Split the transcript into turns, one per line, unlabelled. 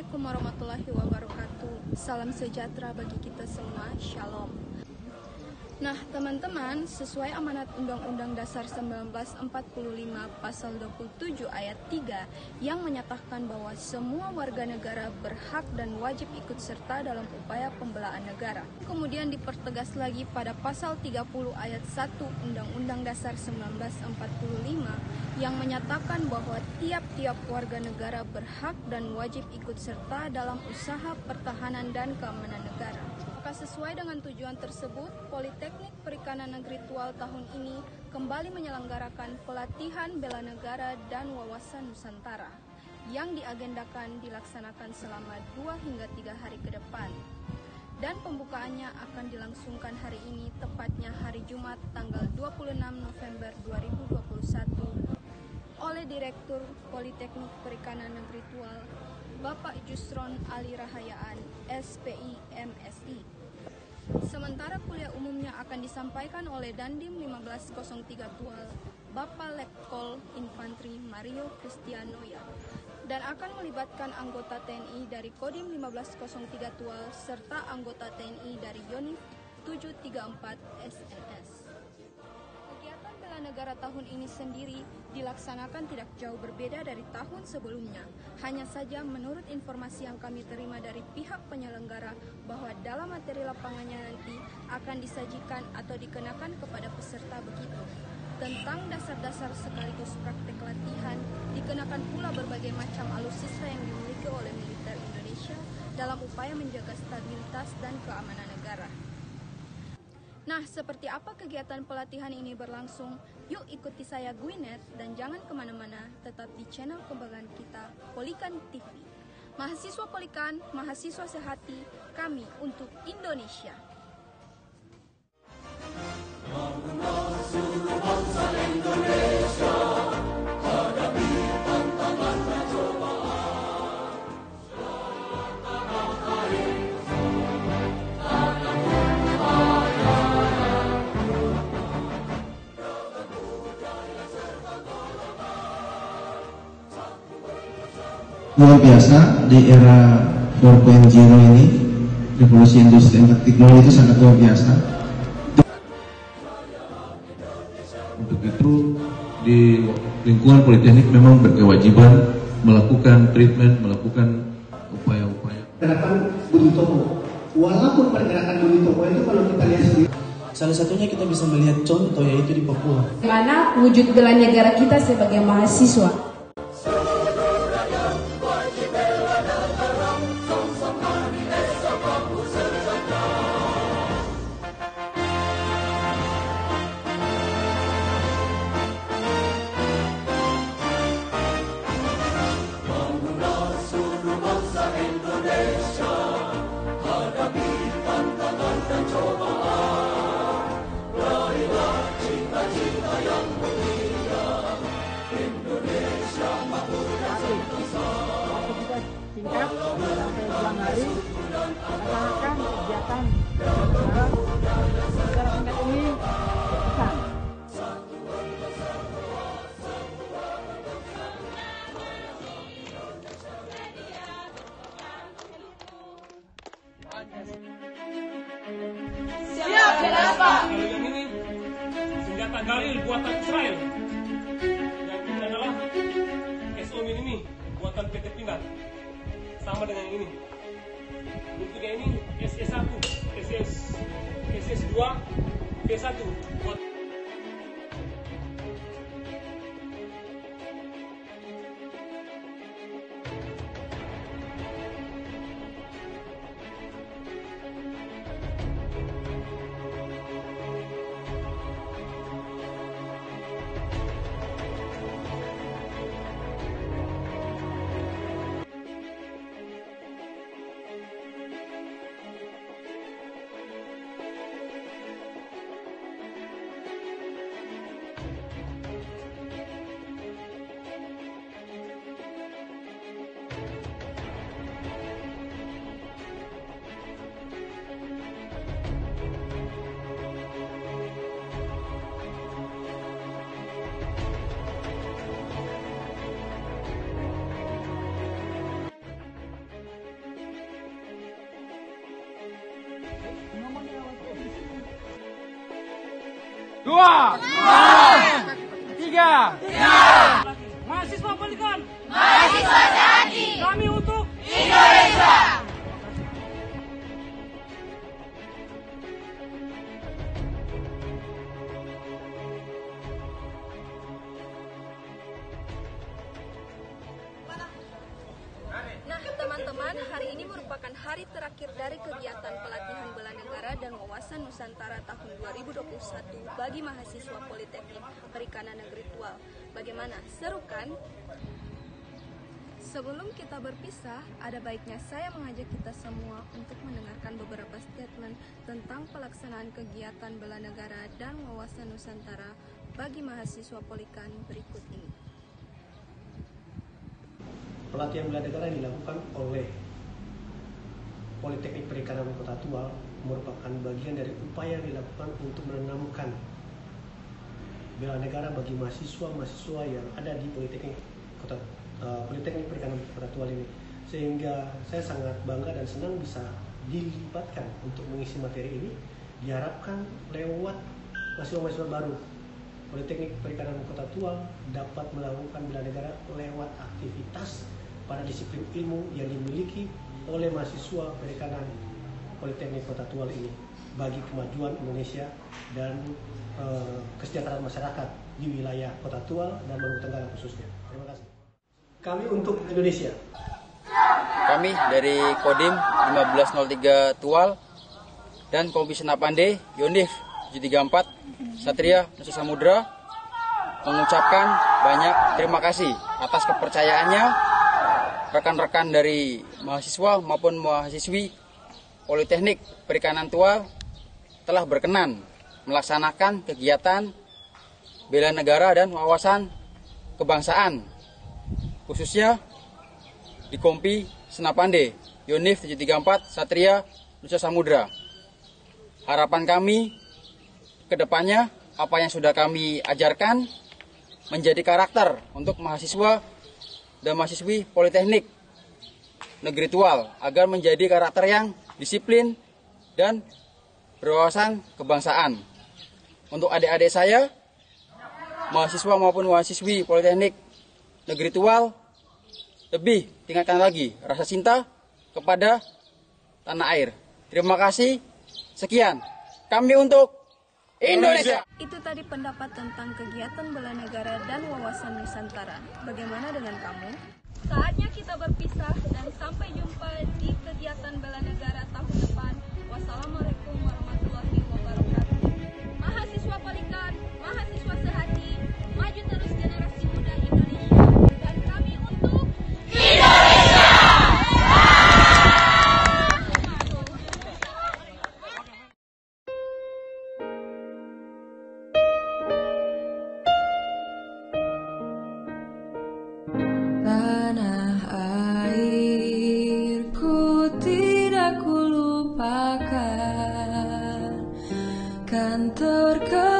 Assalamualaikum warahmatullahi wabarakatuh. Salam sejahtera bagi kita semua. Shalom. Nah, teman-teman, sesuai amanat Undang-Undang Dasar 1945 Pasal 27 Ayat 3 yang menyatakan bahwa semua warga negara berhak dan wajib ikut serta dalam upaya pembelaan negara. Kemudian dipertegas lagi pada Pasal 30 Ayat 1 Undang-Undang Dasar 1945 yang menyatakan bahwa tiap-tiap warga negara berhak dan wajib ikut serta dalam usaha pertahanan dan keamanan negara. Maka sesuai dengan tujuan tersebut, Politeknik Perikanan Negeri Tual tahun ini kembali menyelenggarakan pelatihan bela negara dan wawasan Nusantara yang diagendakan dilaksanakan selama 2 hingga 3 hari ke depan. Dan pembukaannya akan dilangsungkan hari ini, tepatnya hari Jumat tanggal 26 November 2021 oleh Direktur Politeknik Perikanan Negeri Tual, Bapak Jusron Ali Rahayaan, SPI MSI. Sementara kuliah umumnya akan disampaikan oleh Dandim 1503 Tual, Bapak Letkol Infantri Mario Kristianoya, dan akan melibatkan anggota TNI dari Kodim 1503 Tual serta anggota TNI dari Yonif 734 SNS. Kegiatan bela negara tahun ini sendiri dilaksanakan tidak jauh berbeda dari tahun sebelumnya. Hanya saja menurut informasi yang kami terima dari pihak penyelenggara bahwa dalam materi lapangannya nanti akan disajikan atau dikenakan kepada peserta begitu. Tentang dasar-dasar sekaligus praktek latihan, dikenakan pula berbagai macam alutsista yang dimiliki oleh militer Indonesia dalam upaya menjaga stabilitas dan keamanan negara. Nah, seperti apa kegiatan pelatihan ini berlangsung? Yuk ikuti saya Gwinet dan jangan kemana-mana, tetap di channel kebanggaan kita, Polikan TV. Mahasiswa Polikan, mahasiswa sehati, kami untuk Indonesia.
Luar biasa di era 4.0 ini, revolusi industri dan teknologi itu sangat luar biasa.
Untuk itu di lingkungan politeknik memang berkewajiban melakukan treatment, melakukan upaya-upaya.
Gerakan Budi Tomo, walaupun pergerakan Budi Tomo itu kalau kita lihat sendiri,
salah satunya kita bisa melihat contoh yaitu di Papua.
Mana wujud bela negara kita sebagai mahasiswa.
Singkat sampai bulan hari melaksanakan kegiatan secara singkat ini pesan.
Siap, kenapa?
Kalau yang ini senjata galil buatan Israel. Yang ini adalah SO Mini buatan PT Pindad. Sama dengan yang ini. Untuk yang ini SS1, SS2, P1 buat
3. Mahasiswa Polikan.
Mahasiswa sehati.
Kami untuk
Indonesia.
Nah, teman-teman, hari ini merupakan hari terakhir dari kegiatan pelatihan bela negara dan wawasan Nusantara tahun 2021 bagi mahasiswa Politeknik Perikanan Negeri Tual. Bagaimana? Seru kan? Sebelum kita berpisah, ada baiknya saya mengajak kita semua untuk mendengarkan beberapa statement tentang pelaksanaan kegiatan bela negara dan wawasan Nusantara bagi mahasiswa Polikan berikut ini.
Pelatihan bela negara yang dilakukan oleh Politeknik Perikanan Kota Tual merupakan bagian dari upaya yang dilakukan untuk menanamkan bela negara bagi mahasiswa-mahasiswa yang ada di Politeknik Perikanan Kota Tual ini. Sehingga saya sangat bangga dan senang bisa dilibatkan untuk mengisi materi ini. Diharapkan lewat mahasiswa-mahasiswa baru Politeknik Perikanan Kota Tual dapat melakukan bela negara lewat aktivitas pada disiplin ilmu yang dimiliki oleh mahasiswa perikanan Politeknik Kota Tual ini bagi kemajuan Indonesia dan kesejahteraan masyarakat di wilayah Kota Tual dan Maluku Tenggara khususnya. Terima kasih. Kami untuk Indonesia.
Kami dari Kodim 1503 Tual dan Kompi Senapande Yonif 734 Satria Nusa Samudra mengucapkan banyak terima kasih atas kepercayaannya rekan-rekan dari mahasiswa maupun mahasiswi Politeknik Perikanan Tual telah berkenan melaksanakan kegiatan bela negara dan wawasan kebangsaan khususnya di Kompi Senapande Yonif 734 Satria Nusa Samudra. Harapan kami ke depannya apa yang sudah kami ajarkan menjadi karakter untuk mahasiswa dan mahasiswi Politeknik Negeri Tual agar menjadi karakter yang disiplin dan berwawasan kebangsaan. Untuk adik-adik saya, mahasiswa maupun mahasiswi Politeknik Negeri Tual, lebih tingkatkan lagi rasa cinta kepada tanah air. Terima kasih. Sekian. Kami untuk Indonesia.
Itu tadi pendapat tentang kegiatan bela negara dan wawasan Nusantara. Bagaimana dengan kamu? Saatnya kita berpisah dan sampai jumpa di kegiatan bela negara tahun depan. Wassalamualaikum warahmatullahi wabarakatuh. Mahasiswa Polikan, mahasiswa sehati, maju terus generasi muda Indonesia. Dan kami untuk Indonesia.
Tanah airku tidak kulupakan, kan terkenal